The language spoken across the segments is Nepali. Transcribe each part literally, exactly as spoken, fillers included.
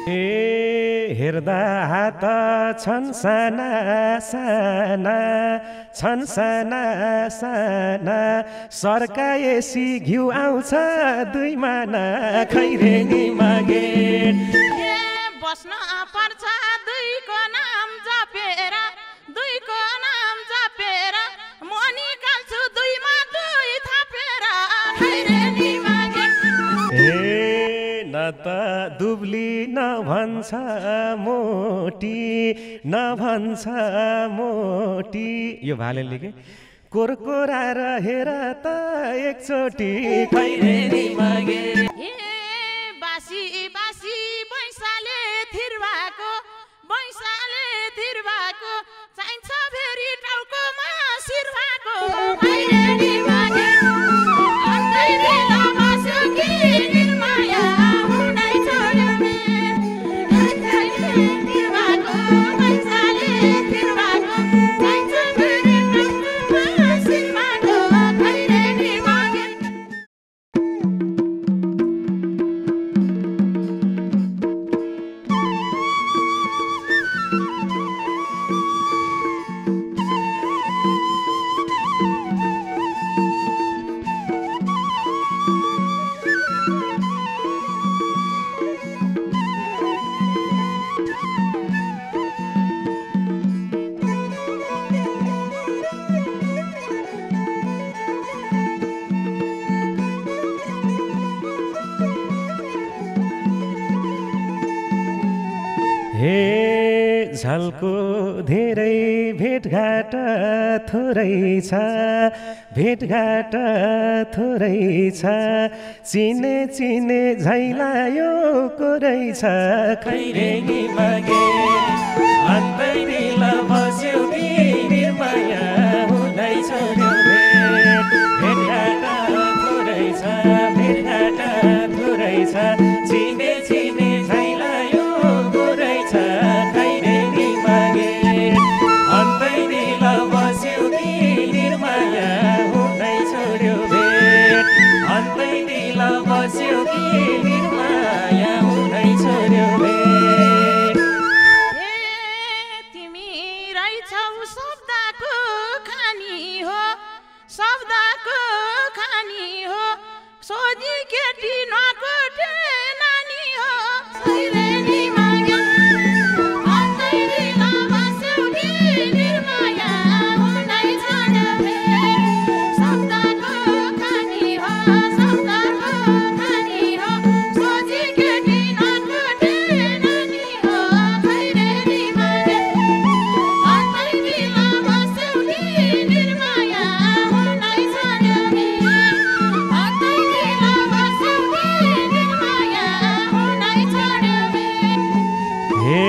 ए हेर्दा हात छन् साना साना छन् साना साना सर्काएसी घिउ आउँछ दुई माना खैरे नि मागे बस्न पर्छ दुईको नाम जपेर दुईको नाम जपेर म निकाल्छु दुईमा दुई थपेर खैरे नि मागे ए न त दुब्ली न भन्छ मोटी न भन्छ मोटी यो भालेले के कोरकोरा रहेर त एकचोटि खैरे नि मागे ए बासी बासी बैसाले थिरवाको बैसाले थिरवाको चाहिन्छ फेरि टाउकोमा सिरवाको खैरे नि मागे अन्दै दिल बस्यो कि निर्माया हुँदै छोड्यो बैसाले थिरवाको बैसाले थिरवाको चाहिन्छ फेरि टाउकोमा सिरवाको खैरे नि मागे हे झल्को धेरै भेटघाट थोरै छ भेटघाट थोरै छ चिने चिने झैलायो कोरै छ खैरे नि मागे अन्दै दिल बस्यो कि निर्माया हुँदै छोड्यो भेट भेटघाट थोरै छ भेटघाट थोरै छ चिने चिने झैलायो कोरै छ खैरे नि मागे अन्दै दिल बस्यो कि निर्माया हुँदै छोड्यो भेट अन्दै दिल बस्यो कि निर्माया हुँदै छोड्यो भेट ए तिमी रहेछौ शब्दको खानी हो शब्दको खानी हो सोझी केटी नकोटे नानी हो खैरे नि मागे अन्दै दिल बस्यो कि निर्माया हुँदै छोड्यो भेट शब्दको खानी हो शब्दको खानी हो सोझी केटी नकोटे नानी हो खैरे नि मागे अन्दै दिल बस्यो कि निर्माया हुँदै छोड्यो भेट अन्दै दिल बस्यो कि निर्माया हुँदै छोड्यो भेट हे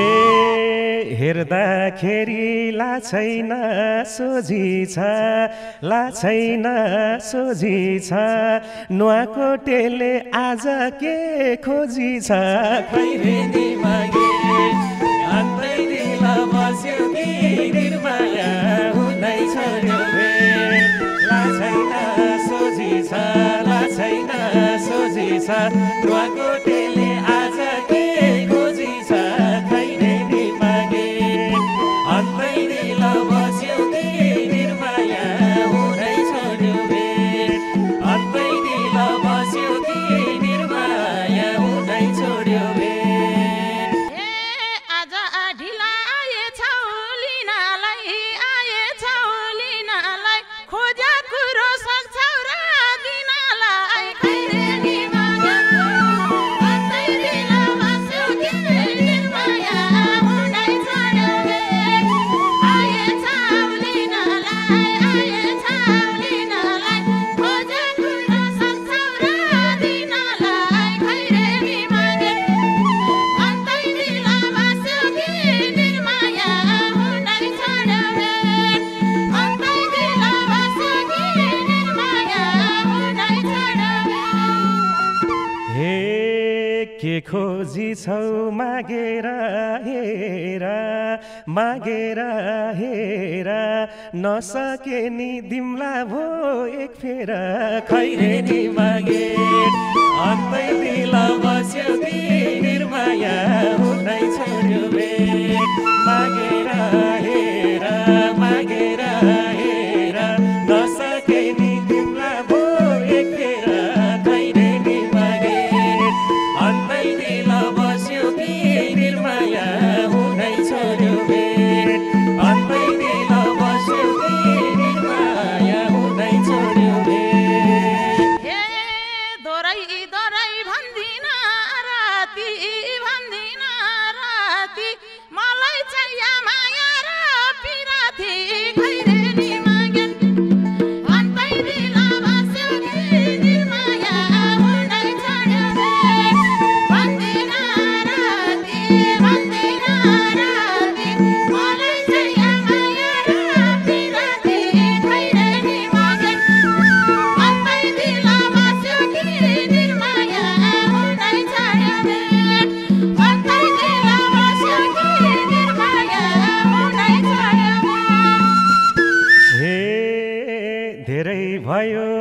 हेर्दाखेरि लाछैन सोझी छ लाछैन सोझी छ नुहाकोटेले आज के खोजी छ खैरे नि मागे अन्दै दिल बस्यो कि निर्माया हुँदै छोड्यो भेट लाछैन सोझी छ लाछैन सोझी छ नुहाकोटेले आज के खोजी छ खैरे नि मागे अन्दै दिल बस्यो कि निर्माया हुँदै छोड्यो भेट अन्दै दिल बस्यो कि निर्माया हुँदै छोड्यो भेट ए आज ढिला आएछौ लिनलाई आएछौ लिनलाई खोजा कुरो सक्छौ र दिनलाई खैरे नि मागे अन्दै दिल बस्यो कि निर्माया हुँदै छोड्यो भेट आएछौ लिनलाई आएछौ लिनलाई खोजा कुरो सक्छौ र दिनलाई खैरे नि मागे अन्दै दिल बस्यो कि निर्माया हुँदै छोड्यो भेट अन्दै दिल बस्यो कि निर्माया हुँदै छोड्यो भेट हे के खोजी छौ मागेर हेर मागेर हेर नसके नि दिम्ला भो एक फेर खैरे नि मागे अन्दै दिल बस्यो कि निर्माया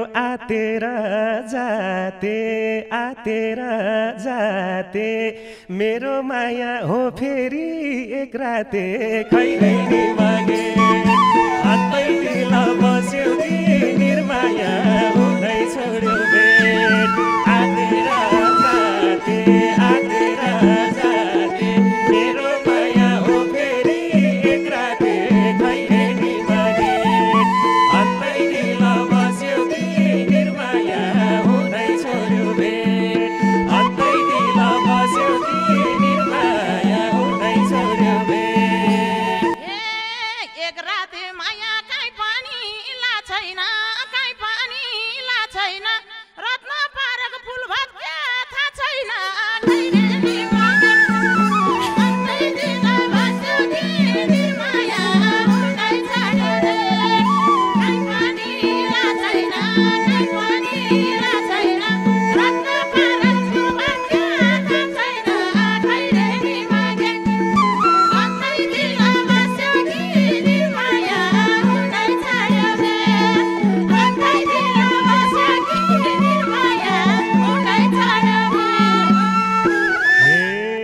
आतेर जाते आतेर जाते मेरो माया हो फेरि एक राते खैरे नि मागे हातै दिल बस्यो कि निर्माया हुँदै छोड्यो भेट आतेर जाते आतेर जाते मेरो माया हो फेरि एक राते खैरे नि मागे हातै दिल बस्यो कि निर्माया हुँदै छोड्यो भेट हातै दिल बस्यो कि निर्माया हुँदै छोड्यो भेट एक राते माया काहीँ पनि ला छैन काहीँ पनि ला छैन रत्न पारक फुल भात क्या थाहा छैन खैरे नि मागे हातै दिल बस्यो कि निर्माया हुँदै छोड्यो भेट काहीँ पनि ला छैन काहीँ पनि ला छैन रत्न पारक फुल भात क्या थाहा छैन खैरे नि मागे हातै दिल बस्यो कि निर्माया हुँदै छोड्यो भेट हातै दिल बस्यो कि निर्माया हुँदै छोड्यो भेट हे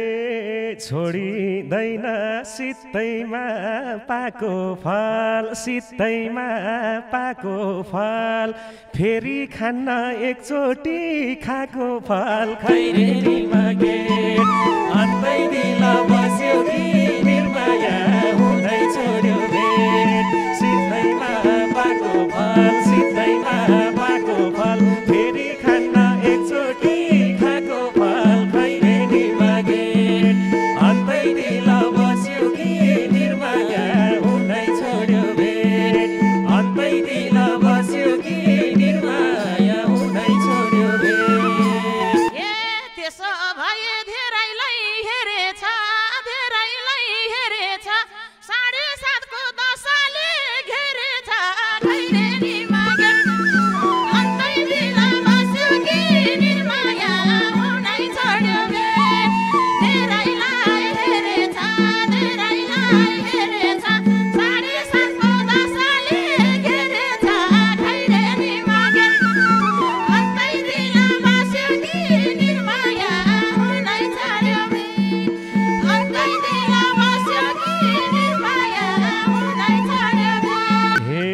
छोडिँदैन सित्तैमा पाको फल सित्तैमा पाको फल फेरि खान्न एकचोटि खाएको फल खैरे नि मागे हातै दिल बस्यो कि निर्माया हुँदै छोड्यो भेट सित्तैमा पाको फल सित्तैमा पाको फल फेरि खान्न एकचोटि खाएको फल खैरे नि मागे हातै दिल बस्यो कि निर्माया हुँदै छोड्यो भेट हातै दिल बस्यो कि निर्माया हुँदै छोड्यो भेट ए त्यसो भए धेरैलाई हेरेछ धेरैलाई हेरेछ साढे सातको दशाले घेरेछ खैरे नि मागे हातै दिल बस्यो कि निर्माया हुँदै छोड्यो भेट धेरैलाई हेरेछ धेरैलाई हेरेछ साढे सातको दशाले घेरेछ खैरे नि मागे हातै दिल बस्यो कि निर्माया हुँदै छोड्यो भेट हातै दिल बस्यो कि निर्माया हुँदै छोड्यो भेट हे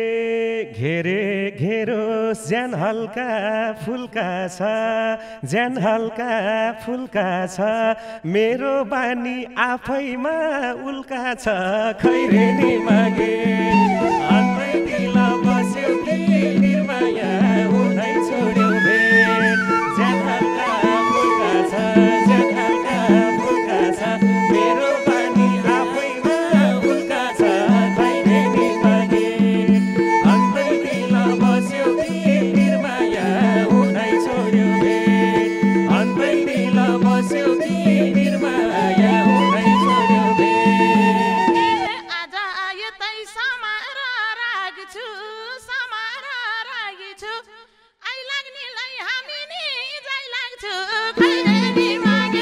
घेरे घेरो ज्यान हल्का फुल्का छ ज्यान हल्का फुल्का छ मेरो बानी आफैमा उल्का छ खैरे नि मागे हातै दिल बस्यो कि निर्माया हुँदै छोड्यो भेट ज्यान हल्का फुल्का छ ज्यान हल्का फुल्का छ मेरो बानी आफैमा उल्का छ खैरे नि मागे हातै दिल बस्यो कि निर्माया हुँदै छोड्यो भेट हातै दिल बस्यो कि निर्माया हुँदै छोड्यो भेट आज यतै समाएर राख्छु समाएर राख्छु आइ लाग्नेलाई हामी नि जाइ लाग्छु खैरे नि मागे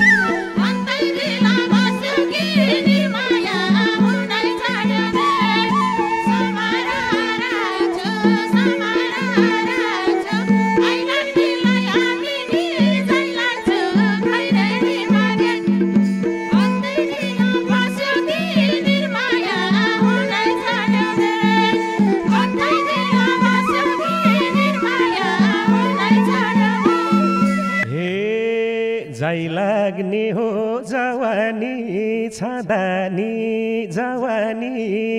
हातै दिल बस्यो कि निर्माया हुँदै छोड्यो भेट समाएर राख्छु समाएर राख्छु आइ लाग्नेलाई हामी नि जाइ लाग्छु खैरे नि मागे हातै दिल बस्यो कि निर्माया हुँदै छोड्यो भेट हातै दिल बस्यो कि निर्माया हुँदै छोड्यो भेट हे जाइ लाग्ने हो जवानी छँदानी जवानी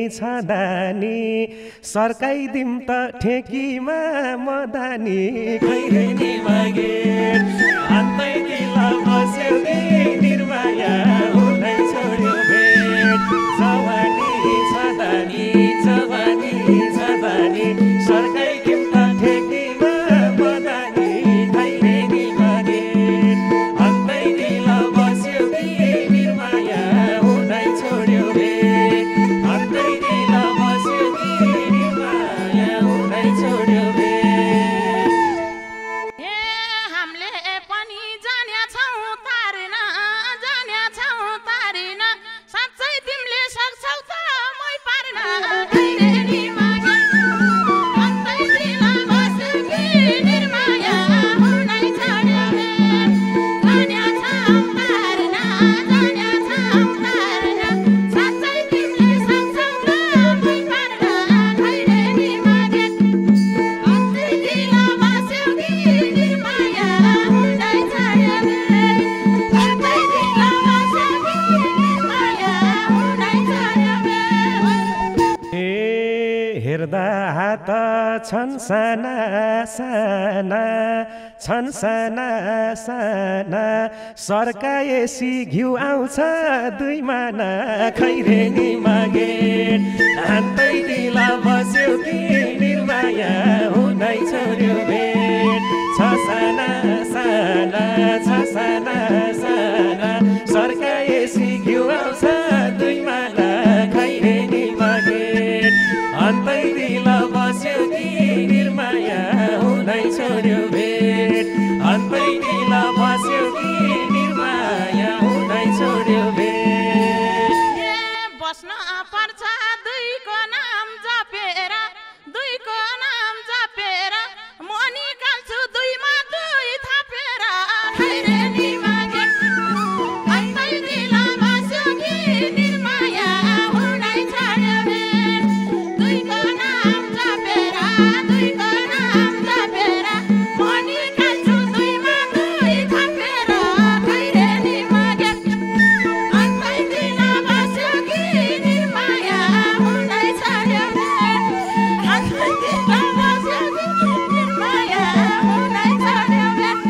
छँदानी सर्काइदिम त ठेकीमा मदानी खैरे नि मागे हातै दिल बस्यो कि निर्माया हुँदै छोड्यो भेट जवानी छँदानी जवानी छँदानी सर्काइदिम त ठेकीमा मदानी खैरे नि मागे हातै दिल बस्यो कि निर्माया हुँदै छोड्यो भेट हातै दिल बस्यो कि निर्माया हुँदै छोड्यो भेट ए हात छन् साना साना छन् साना साना सर्काएसी घिउ आउँछ दुई माना खैरेनी मागे हातै दिला बस्यो कि निर्माया हुनै छोड्यो भेट छ साना साना छ साना साना सर्काएसी घिउ आउँछ दुई माना खैरेनी मागे हातै दिला बस्यो कि निर्माया हुनै छोड्यो भेट हातै दिला बस्यो कि निर्माया हुनै छोड्यो भेट बस्न पर्छ दुईको नाम जपेर दुईको नाम जपेर म निकाल्छु दुईमा दुई थपेर खैरेनी मागे हातै दिला बस्यो कि निर्माया हुनै छोड्यो भेट दुईको नाम जपेर दुईको नाम जपेर म निकाल्छु दुईमा दुई थपेर खैरेनी मागे हातै दिला बस्यो कि निर्माया हुनै छोड्यो भेट हातै दिला बस्यो कि निर्माया हुनै छोड्यो भेट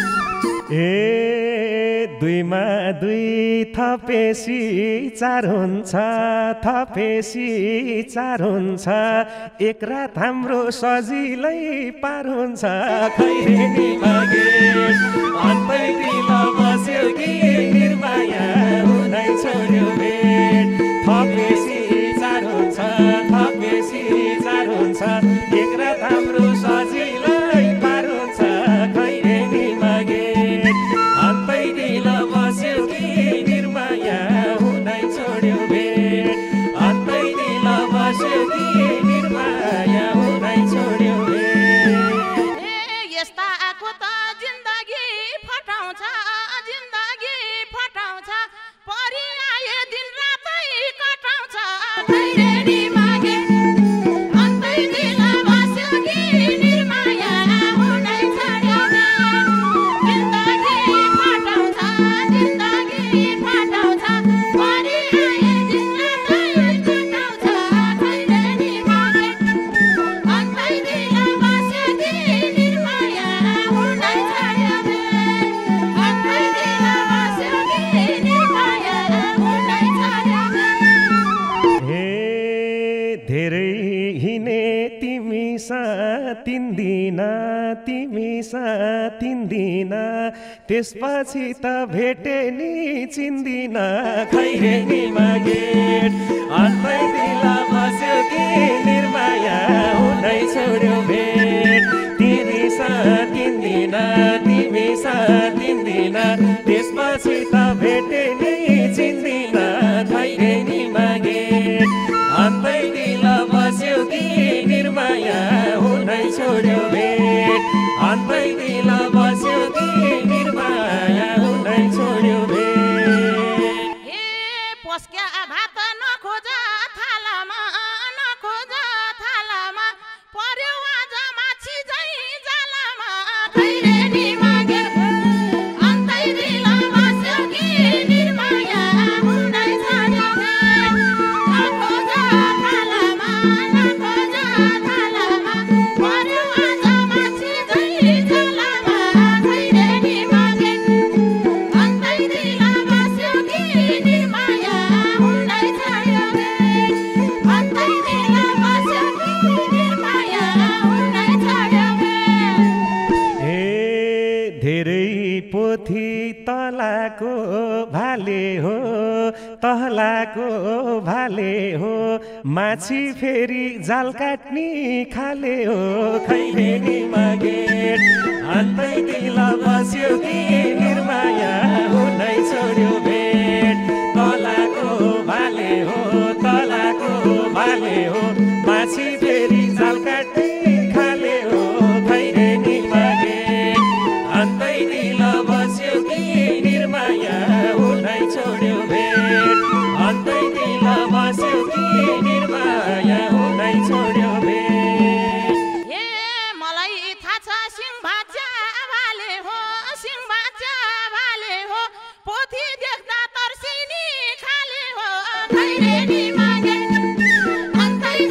ए दुईमा दुई थपेसी चार हुन्छ थपेसी चार हुन्छ एक रात हाम्रो सजिलै पार हुन्छ खैरेनी मागे हातै दिला बस्यो कि निर्माया हुनै छोड्यो भेट थपेसी चार हुन्छ थपेसी चार हुन्छ एक रात हाम्रो सजिलै पार हुन्छ खैरेनी मागे हातै दिला बस्यो कि निर्माया हुनै छोड्यो भेट हातै दिला बस्यो कि निर्माया हुनै छोड्यो भेट ए यस्ता आको त जिन्दगी फटाउँछ जिन्दगी फटाउँछ परि आए दिन रातै कटाउँछ खैरेनी मागे हातै दिला बस्यो कि निर्माया हुनै छोड्यो भेट जिन्दगी फटाउँछ जिन्दगी फटाउँछ परि आए दिन रातै कटाउँछ खैरेनी मागे हातै दिला बस्यो कि निर्माया हुनै छोड्यो भेट हातै दिला बस्यो कि निर्माया हुनै छोड्यो भेट हे धेरै हिँडे तिमीसँग तिन दिन तिमीसँग तिन दिन त्यसपछि त भेटे नि चिन्दिन खैरेनी मागे हातै दिला बस्यो कि निर्माया हुनै छोड्यो भेट तिमीसँग तिन दिन तिमीसँग तिन दिन त्यसपछि त भेटे नि चिन्दिन खैरेनी मागे हातै दिला बस्यो कि निर्माया हुनै छोड्यो भेट हातै दिला बस्यो कि निर्माया हुनै छोड्यो भेट ए पस्क्या भात नखोज थालामा नखोज थालामा पर्यो आज माछी झै जालामा खैरेनी मागे हातै दिला बस्यो कि निर्माया हुनै छोड्यो भेट नखोज थालामा नखोज थालामा पर्यो आज माछी झै जालामा खैरेनी मागे हातै दिला बस्यो कि निर्माया हुनै छोड्यो भेट हातै दिला बस्यो कि निर्माया हुनै छोड्यो भेट ए धेरै पोथी तलाको भाले हो तहलाको भाले हो माछी फेरि जाल काट्ने खाले हो खैरेनी मागे हातै दिला बस्यो कि निर्माया हुनै छोड्यो भेट तलाको भाले हो तलाको भाले हो माछी फेरि जाल काट्ने खाले हो खैरेनी मागे हातै दिला बस्यो कि निर्माया हुनै छोड्यो भेट हातै दिला बस्यो कि निर्माया हुनै छोड्यो भेट ए मलाई थाहा छ सिंह भाजा भाले हो सिंह भाजा भाले हो पोथी देख्दा तर्सिनी खाले हो खैरेनी मागे हातै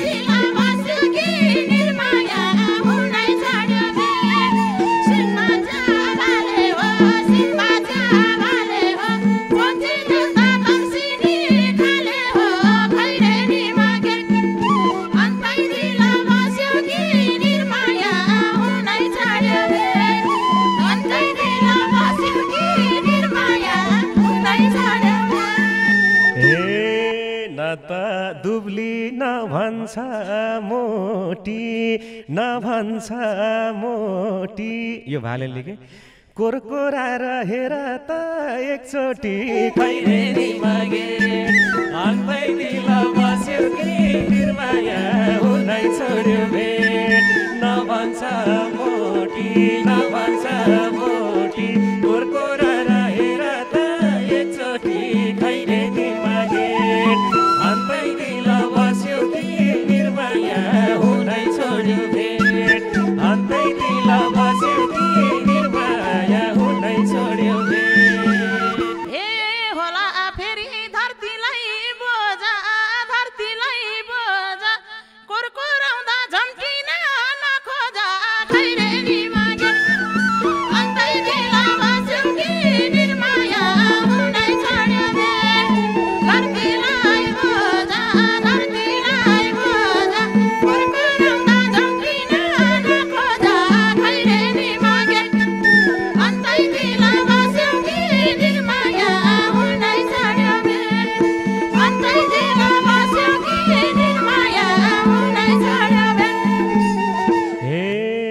दुब्ली नभन्छ मोटी नभन्छ मोटी यो भाले लेखे कोरकोरा रहेर त एकचोटि खैरेनी मागे अन्तै दिल बस्यो कि निर्माया हुनै छोड्यो भेट नभन्छ मोटी नभन्छ मोटी कोरकोरा रहेर त एकचोटि खैरेनी मागे अन्तै दिल बस्यो कि निर्माया हुनै छोड्यो भेट अन्तै दिल बस्यो कि निर्माया हुनै छोड्यो भेट हे होला फेरि धरतीलाई बोझा धरतीलाई बोझा कुरकुराउँदा झम्टिन नखोजा खैरेनी मागे अन्तै दिल बस्यो कि निर्माया हुनै छोड्यो भेट धरतीलाई बोझा धरतीलाई बोझा कुरकुराउँदा झम्टिन नखोजा खैरेनी मागे अन्तै दिल बस्यो कि निर्माया हुनै छोड्यो भेट अन्तै दिल बस्यो कि निर्माया हुनै छोड्यो भेट हे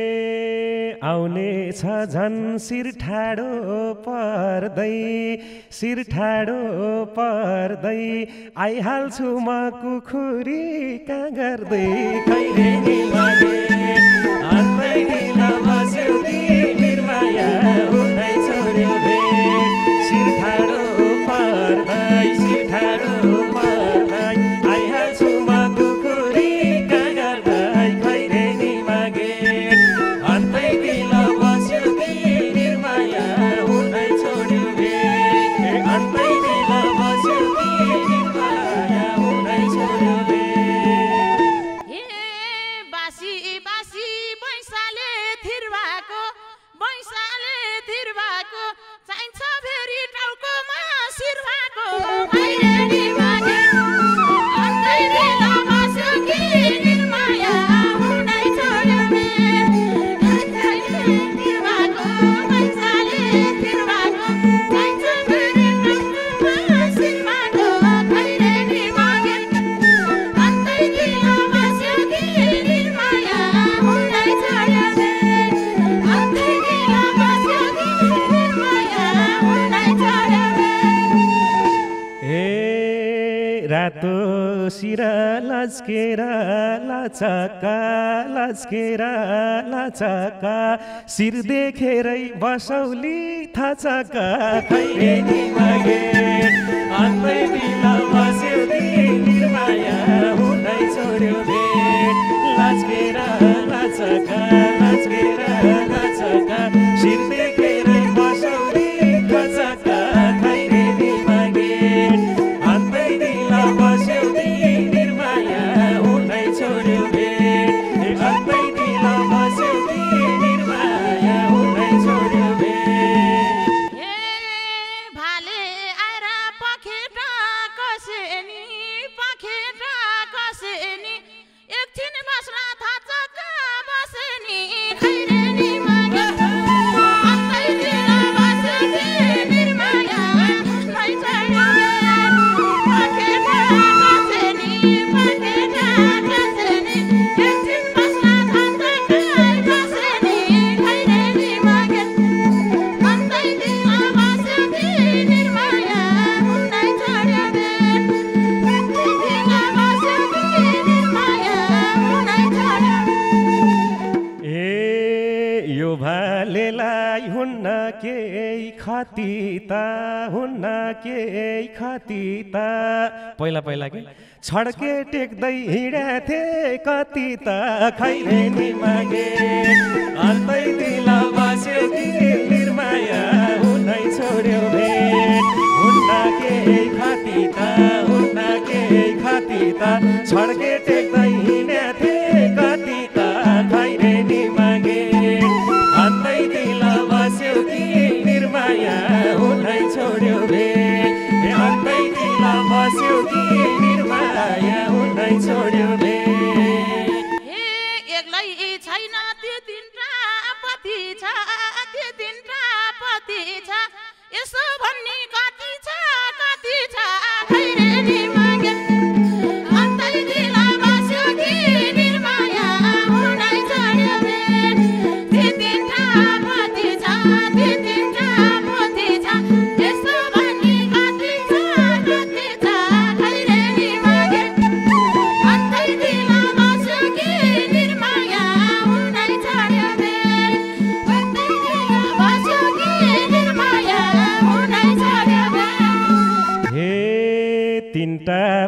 आउने छ झन् शिर ठाडो पर्दै शिर ठाडो पर्दै आइहाल्छु म कुखुरी कहाँ गर्दै खैरेनी मागे अन्तै दिल बस्यो कि निर्माया हुनै छोड्यो भेट शिर ठाडो पर्दै शिर ठाडो पर्दै आइहाल्छु म कुखुरी कहाँ गर्दै खैरेनी मागे अन्तै दिल बस्यो कि निर्माया हुनै छोड्यो भेट अन्तै दिल बस्यो कि निर्माया हुनै छोड्यो भेट हे बासी बासी बैँसाले थिर्वाको बैँसाले थिर्वाको चाहिन्छ फेरि टाउकोमा सिर्वाको खैरेनी मागे अन्तै दिल बस्यो कि निर्माया हुनै छोड्यो भेट बैँसाले थिर्वाको बैँसाले थिर्वाको चाहिन्छ फेरि टाउकोमा सिर्वाको खैरेनी मागे अन्तै दिल बस्यो कि निर्माया हुनै छोड्यो भेट अन्तै दिल बस्यो कि निर्माया हुनै छोड्यो भेट हे रातो शिर लस्केर लचका लस्केर लचका शिर देखेरै बसौली थचका खैरेनी मागे अन्तै दिल बस्यो कि निर्माया हुनै छोड्यो भेट लस्केर लचका लस्केर लचका शिर देखेरै बसौली थचका खैरेनी मागे अन्तै दिल बस्यो कि निर्माया हुनै छोड्यो भेट अन्तै दिल बस्यो कि निर्माया हुनै छोड्यो भेट हे भाले आएर पखेटा कसेनी पखेटा कसेनी एकछिन बस्न थाचका बसेनी खैरेनी मागे अन्तै दिल बस्यो कि निर्माया हुनै छोड्यो भेट पखेटा कसेनी पखेटा कसेनी एकछिन बस्न थाचका बसेनी खैरेनी मागे अन्तै दिल बस्यो कि निर्माया हुनै छोड्यो भेट अन्तै दिल बस्यो कि निर्माया हुनै छोड्यो ए यो भालेलाई हुन्न केही खती त हुन्न केही खती त पहिला पहिला के छड्के टेक्दै हिँडेथे कति त खैरेनी मागे अन्तै दिल बस्यो कि निर्माया हुनै छोड्यो भेट हुन्न केही खती त हुन्न केही खती त छड्के टेक्दै हिँडेथे कति त खैरेनी मागे अन्तै दिल बस्यो कि निर्माया हुनै छोड्यो भेट अन्तै दिल बस्यो कि निर्माया हुनै छोड्यो भेट हे एक्लै छैन त्यो तिनटा पति छ त्यो तिनटा पति छ यसो भन्ने कति छ कति छ खैरेनी मागे अन्त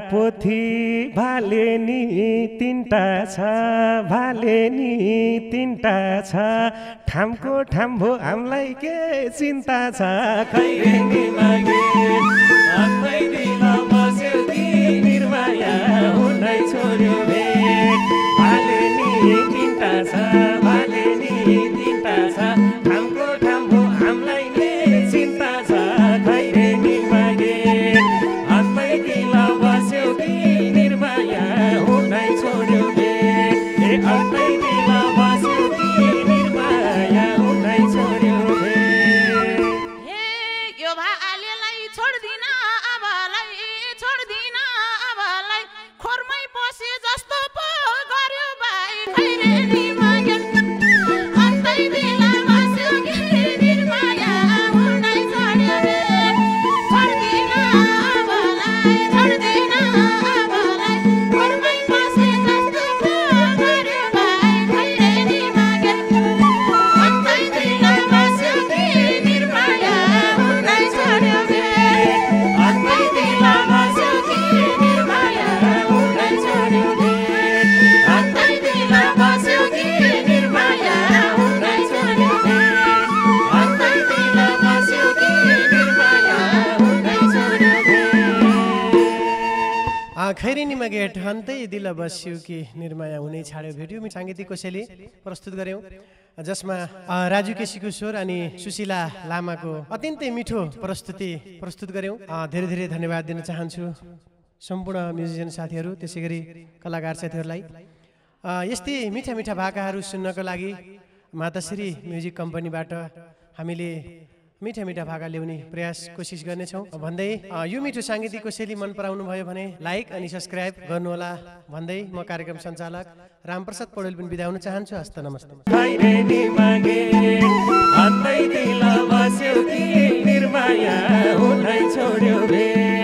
पोथी भाले नि तिनटा छ भाले नि तिनटा छ ठामको ठाम भो हामीलाई के चिन्ता छ खैरे नि मागे हातमै दिल बस्यो कि निर्माया हुनै छोड्यो भेट भाले नि तिनटा छ भाले नि तिनटा छ ठामको ठाम भो हामीलाई के चिन्ता छ खैरे नि मागे हातमै दिल बस्यो कि निर्माया हुनै छोड्यो भेट ए हातमै दिल बस्यो कि निर्माया हुनै छोड्यो भेट हे यो भालेलाई छोड्दिन अबलाई छोड्दिन अबलाई खोरमै पसे जस्तो पो गर्यो भाइ खैरे नि मागे हातमै दिल बस्यो कि निर्माया हुनै छोड्यो भेट छोड्दिन अबलाई छोड्दिन अबलाई खोरमै पसे जस्तो पो गर्यो भाइ खैरे नि मागे हातमै दिल बस्यो कि निर्माया हुनै छोड्यो भेट हातमै दिल बस्यो कि निर्माया हुनै छोड्यो भेट हातमै दिल बस्यो कि निर्माया हुनै छोड्यो भेट हातमै दिल बस्यो कि निर्माया हुनै छोड्यो भेट आ, खैरे नि मागे ठान्तै दिल बस्यो कि निर्माया हुनै छाड्यो भेट्यो मी साङ्गीतिक कोसेली प्रस्तुत गऱ्यौँ जसमा आ, राजु केसीको स्वर अनि सुशीला लामाको अत्यन्तै मिठो प्रस्तुति प्रस्तुत गऱ्यौँ आ, धेरै धेरै धन्यवाद दिन चाहन्छु सम्पूर्ण म्युजिसियन साथीहरू त्यसै गरी कलाकार साथीहरूलाई आ, यस्तै मिठा मिठा भाकाहरू सुन्नको लागि माताश्री म्युजिक कम्पनीबाट हामीले मिठा मिठा भाका ल्याउने प्रयास कोसिस गर्नेछौँ भन्दै अ, यो मिठो साङ्गीतिक कोसेली मन पराउनु भयो भने लाइक अनि सब्सक्राइब गर्नुहोला भन्दै म कार्यक्रम सञ्चालक रामप्रसाद पौडेल पनि बिदा हुन चाहन्छु हस्त नमस्ते खैरे नि मागे हातमै दिल बस्यो कि निर्माया हुनै छोड्यो भेट